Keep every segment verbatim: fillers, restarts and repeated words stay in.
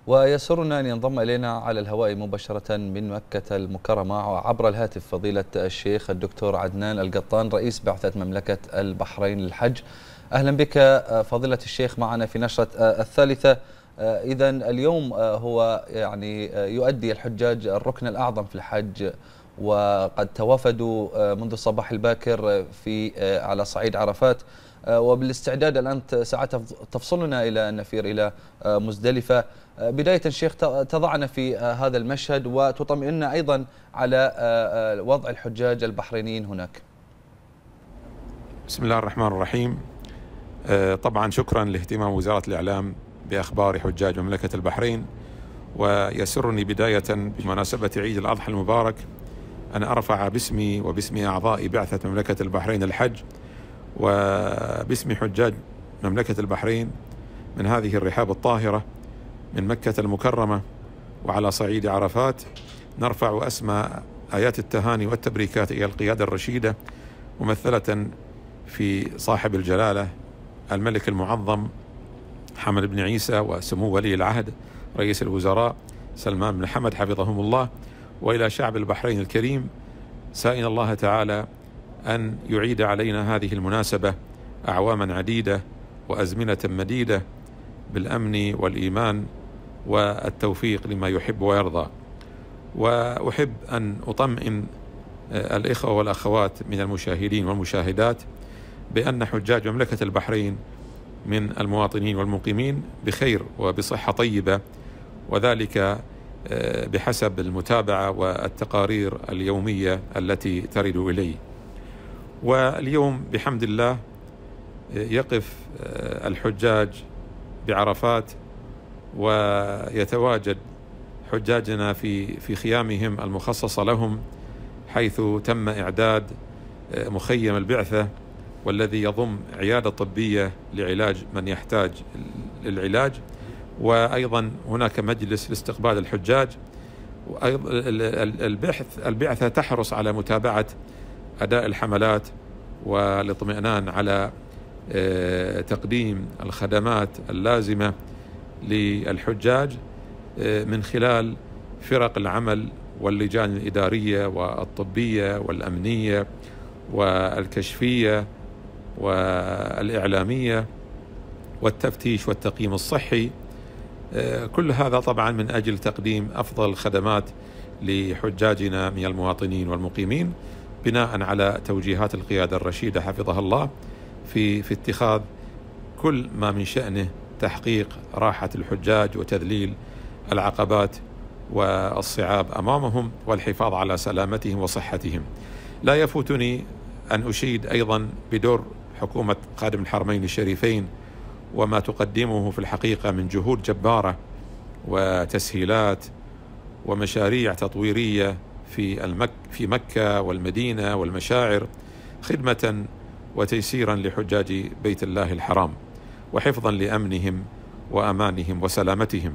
ويسرنا أن ينضم إلينا على الهواء مباشرة من مكة المكرمة عبر الهاتف فضيلة الشيخ الدكتور عدنان القطان رئيس بعثة مملكة البحرين للحج. أهلا بك فضيلة الشيخ معنا في نشرة الثالثة. إذا اليوم هو يعني يؤدي الحجاج الركن الأعظم في الحج، وقد توافدوا منذ الصباح الباكر في على صعيد عرفات، وبالاستعداد الآن ساعات تفصلنا إلى أن نسير إلى مزدلفة. بداية شيخ تضعنا في هذا المشهد وتطمئننا أيضا على وضع الحجاج البحرينيين هناك. بسم الله الرحمن الرحيم. طبعا شكرا لاهتمام وزارة الإعلام بأخبار حجاج مملكة البحرين، ويسرني بداية بمناسبة عيد الأضحى المبارك أن أرفع باسمي وباسم أعضاء بعثة مملكة البحرين الحج وباسم حجاج مملكة البحرين من هذه الرحاب الطاهرة من مكة المكرمة وعلى صعيد عرفات، نرفع أسمى آيات التهاني والتبريكات إلى القيادة الرشيدة ممثلة في صاحب الجلالة الملك المعظم حمد بن عيسى وسمو ولي العهد رئيس الوزراء سلمان بن حمد حفظهم الله، وإلى شعب البحرين الكريم، سائل الله تعالى أن يعيد علينا هذه المناسبة أعواما عديدة وأزمنة مديدة بالأمن والإيمان والتوفيق لما يحب ويرضى. وأحب أن أطمئن الإخوة والأخوات من المشاهدين والمشاهدات بأن حجاج مملكة البحرين من المواطنين والمقيمين بخير وبصحة طيبة، وذلك بحسب المتابعة والتقارير اليومية التي ترد إلي. واليوم بحمد الله يقف الحجاج بعرفات ويتواجد حجاجنا في في خيامهم المخصصة لهم، حيث تم إعداد مخيم البعثة والذي يضم عيادة طبية لعلاج من يحتاج العلاج، وأيضا هناك مجلس لاستقبال الحجاج. البعث البعثة تحرص على متابعة أداء الحملات والاطمئنان على تقديم الخدمات اللازمة للحجاج من خلال فرق العمل واللجان الإدارية والطبية والأمنية والكشفية والإعلامية والتفتيش والتقييم الصحي. كل هذا طبعا من أجل تقديم أفضل الخدمات لحجاجنا من المواطنين والمقيمين، بناء على توجيهات القيادة الرشيدة حفظها الله في في اتخاذ كل ما من شأنه تحقيق راحة الحجاج وتذليل العقبات والصعاب أمامهم والحفاظ على سلامتهم وصحتهم. لا يفوتني أن أشيد أيضا بدور حكومة خادم الحرمين الشريفين وما تقدمه في الحقيقة من جهود جبارة وتسهيلات ومشاريع تطويرية في المك في مكة والمدينة والمشاعر، خدمة وتيسيرا لحجاج بيت الله الحرام وحفظا لأمنهم وأمانهم وسلامتهم.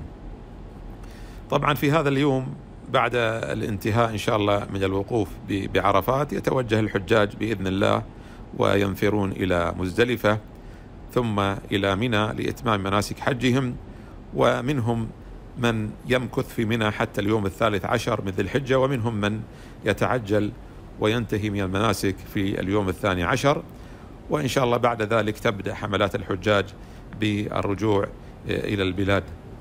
طبعا في هذا اليوم بعد الانتهاء إن شاء الله من الوقوف بعرفات يتوجه الحجاج بإذن الله وينفرون إلى مزدلفة ثم إلى منى لإتمام مناسك حجهم، ومنهم من يمكث في منى حتى اليوم الثالث عشر من ذي الحجة، ومنهم من يتعجل وينتهي من المناسك في اليوم الثاني عشر. وإن شاء الله بعد ذلك تبدأ حملات الحجاج بالرجوع إلى البلاد.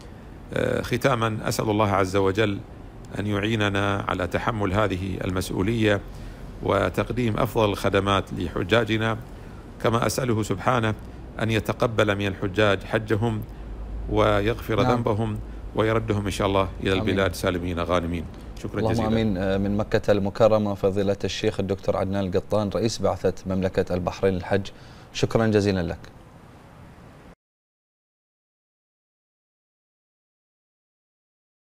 ختاما أسأل الله عز وجل أن يعيننا على تحمل هذه المسؤولية وتقديم أفضل الخدمات لحجاجنا، كما أسأله سبحانه أن يتقبل من الحجاج حجهم ويغفر نعم. ذنبهم ويردهم إن شاء الله إلى آمين. البلاد سالمين غانمين. شكرا اللهم جزيلا. آمين. من مكة المكرمة فضيلة الشيخ الدكتور عدنان القطان رئيس بعثة مملكة البحرين للحج، شكرا جزيلا لك.